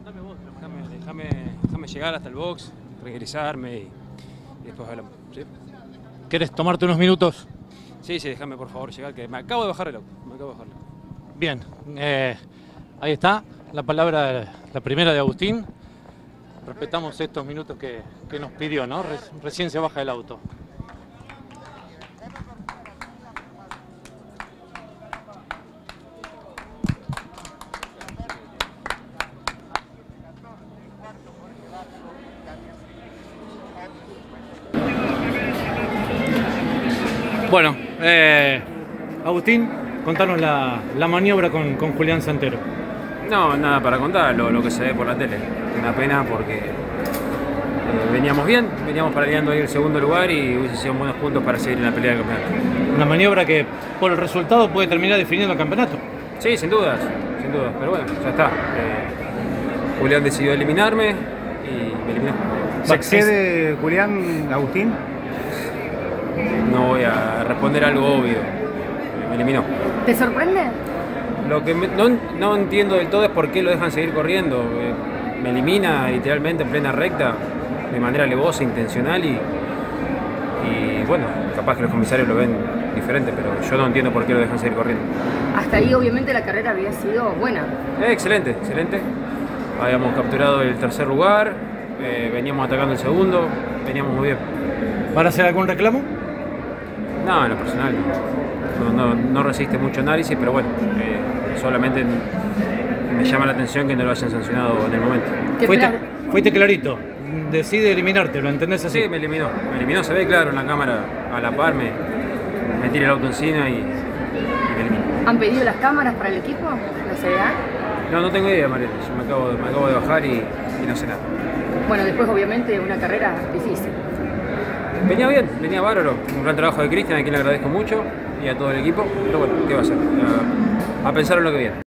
Déjame llegar hasta el box, regresarme y después hablamos. ¿Sí? ¿Querés tomarte unos minutos? Sí, déjame por favor llegar, que me acabo de bajar el auto. Bien, ahí está la palabra, la primera de Agustín. Respetamos estos minutos que nos pidió, ¿no? Recién se baja del auto. Bueno, Agustín, contanos la maniobra con Julián Santero. No, nada para contar, lo que se ve por la tele. Una pena porque veníamos bien, veníamos peleando ahí el segundo lugar y hubiese sido buenos puntos para seguir en la pelea del campeonato. Una maniobra que por el resultado puede terminar definiendo el campeonato. Sí, sin dudas, pero bueno, ya está. Julián decidió eliminarme y me eliminó. ¿Se excede Julián, Agustín? No voy a responder algo obvio. Me eliminó. ¿Te sorprende? Lo que no entiendo del todo es por qué lo dejan seguir corriendo. Me elimina literalmente en plena recta, de manera alevosa, intencional y bueno, capaz que los comisarios lo ven diferente, pero yo no entiendo por qué lo dejan seguir corriendo. Hasta ahí obviamente la carrera había sido buena. Excelente. Habíamos capturado el tercer lugar, veníamos atacando el segundo, veníamos muy bien. ¿Van a hacer algún reclamo? No, en lo personal no resiste mucho análisis, pero bueno, solamente me llama la atención que no lo hayan sancionado en el momento. Fuiste clarito, decide eliminarte, ¿lo entendés así? Sí, me eliminó, se ve claro en la cámara a la par, me tira el auto encima y me eliminó. ¿Han pedido las cámaras para el equipo? ¿La CDA? No tengo idea, Mariela, yo me acabo de bajar y no sé nada. Bueno, después obviamente una carrera difícil. Venía bien, venía bárbaro, un gran trabajo de Cristian, a quien le agradezco mucho y a todo el equipo, pero bueno, ¿qué va a hacer? A pensar en lo que viene.